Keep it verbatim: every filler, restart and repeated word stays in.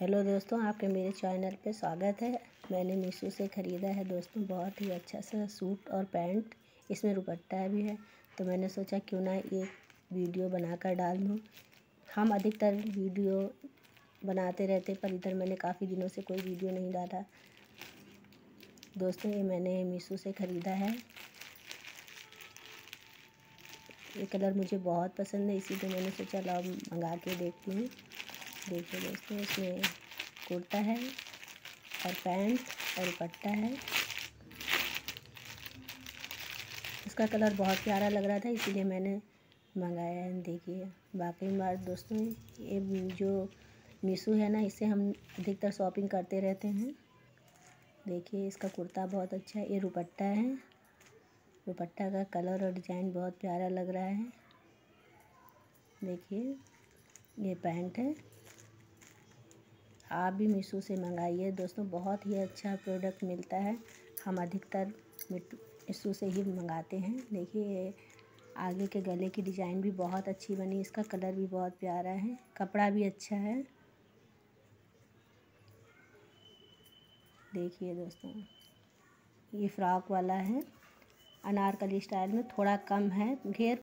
Hello दोस्तों, आपके मेरे चैनल पे स्वागत है। मैंने मीशो से ख़रीदा है दोस्तों बहुत ही अच्छा सा सूट और पैंट, इसमें दुपट्टा भी है। तो मैंने सोचा क्यों ना एक वीडियो बनाकर डाल दूँ। हम अधिकतर वीडियो बनाते रहते, पर इधर मैंने काफ़ी दिनों से कोई वीडियो नहीं डाला। दोस्तों ये मैंने मीशो से ख़रीदा है। ये कलर मुझे बहुत पसंद है, इसीलिए मैंने सोचा लाओ मंगा के देखती हूँ। देखिए दोस्तों, इसमें कुर्ता है और पैंट और दुपट्टा है। इसका कलर बहुत प्यारा लग रहा था, इसीलिए मैंने मंगाया है। देखिए बाकी बात दोस्तों, ये जो मीशो है ना, इससे हम अधिकतर शॉपिंग करते रहते हैं। देखिए इसका कुर्ता बहुत अच्छा है। ये दुपट्टा है, दुपट्टा का कलर और डिज़ाइन बहुत प्यारा लग रहा है। देखिए ये पैंट है। आप भी मीशो से मंगाइए दोस्तों, बहुत ही अच्छा प्रोडक्ट मिलता है। हम अधिकतर मीशो से ही मंगाते हैं। देखिए आगे के गले की डिज़ाइन भी बहुत अच्छी बनी, इसका कलर भी बहुत प्यारा है, कपड़ा भी अच्छा है। देखिए दोस्तों ये फ्रॉक वाला है, अनारकली स्टाइल में, थोड़ा कम है घेर